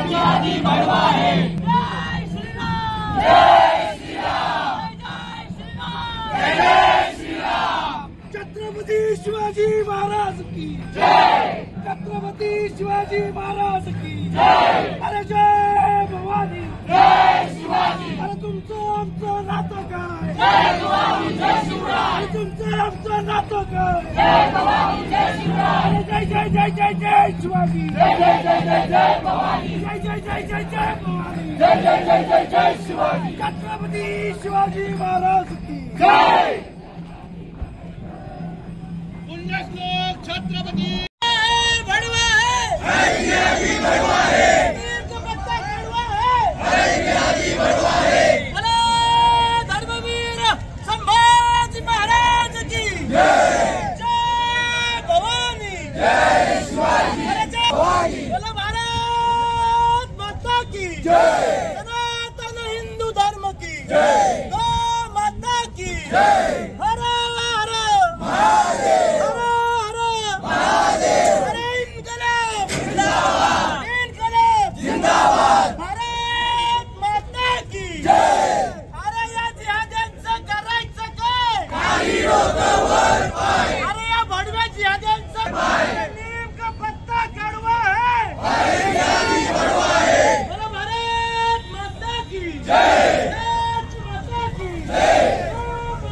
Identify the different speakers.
Speaker 1: शिवाजी बड़वा है।
Speaker 2: जय श्री राम।
Speaker 1: जय श्री राम।
Speaker 2: जय श्री राम।
Speaker 1: जय श्री राम।
Speaker 3: छत्रपति शिवाजी महाराज की
Speaker 1: जय।
Speaker 3: छत्रपति शिवाजी महाराज की
Speaker 1: जय।
Speaker 3: अरे जय भवानी।
Speaker 1: जय शिवाजी।
Speaker 3: अरे तुमचं आमचं नातं काय?
Speaker 1: जय भवानी जय शिवराय।
Speaker 3: अरे तुमचं आमचं नातं काय?
Speaker 1: जय भवानी जय शिवराय।
Speaker 3: अरे जय जय जय जय जय शिवाजी।
Speaker 1: जय जय जय जय जय भवानी।
Speaker 3: जय जय जय जय जय भवानी।
Speaker 1: जय जय जय जय जय शिवाजी।
Speaker 3: छत्रपति शिवाजी महाराज की
Speaker 1: जय।
Speaker 3: पुण्यश्लोक छत्रपति
Speaker 2: बड़वा है।
Speaker 1: शिवाजी बड़वा है।
Speaker 2: वीर का बच्चा बड़वा है।
Speaker 1: शिवाजी बड़वा है।
Speaker 2: बोलो धर्मवीर संभाजी महाराज की
Speaker 1: जय।
Speaker 2: जय भवानी।
Speaker 1: जय शिवाजी।
Speaker 2: अरे जय
Speaker 1: भवानी।
Speaker 2: बोलो भारत माता की
Speaker 1: जय।
Speaker 2: सनातन हिंदू धर्म की
Speaker 1: जय।
Speaker 2: गौ माता की
Speaker 1: जय।